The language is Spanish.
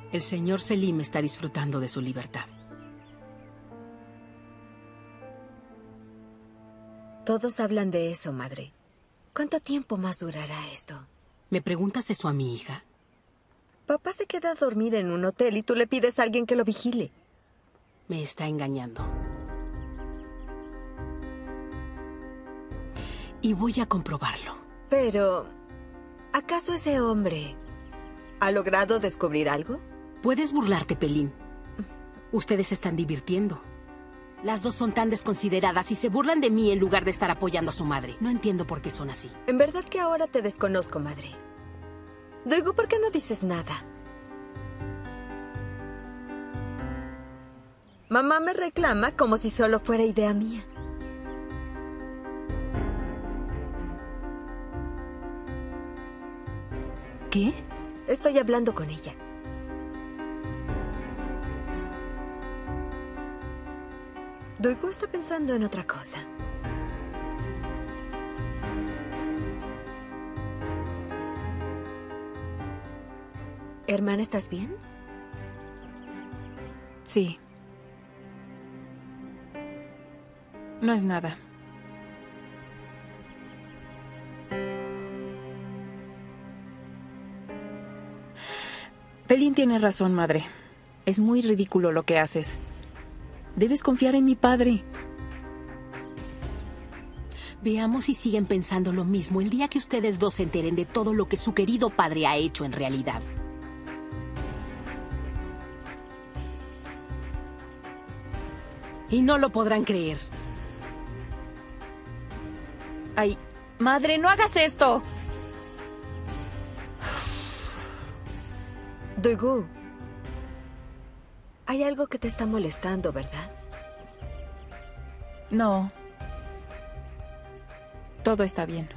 El señor Selim está disfrutando de su libertad. Todos hablan de eso, madre. ¿Cuánto tiempo más durará esto? ¿Me preguntas eso a mi hija? Papá se queda a dormir en un hotel y tú le pides a alguien que lo vigile. Me está engañando. Y voy a comprobarlo. Pero, ¿acaso ese hombre ha logrado descubrir algo? Puedes burlarte, Pelín. Ustedes se están divirtiendo. Las dos son tan desconsideradas y se burlan de mí en lugar de estar apoyando a su madre. No entiendo por qué son así. En verdad que ahora te desconozco, madre. Doigo, ¿por qué no dices nada? Mamá me reclama como si solo fuera idea mía. ¿Qué? Estoy hablando con ella. Doigo está pensando en otra cosa. Hermana, ¿estás bien? Sí. No es nada. Pelín tiene razón, madre. Es muy ridículo lo que haces. Debes confiar en mi padre. Veamos si siguen pensando lo mismo el día que ustedes dos se enteren de todo lo que su querido padre ha hecho en realidad. Y no lo podrán creer. Ay, madre, no hagas esto. Doigo, hay algo que te está molestando, ¿verdad? No. Todo está bien.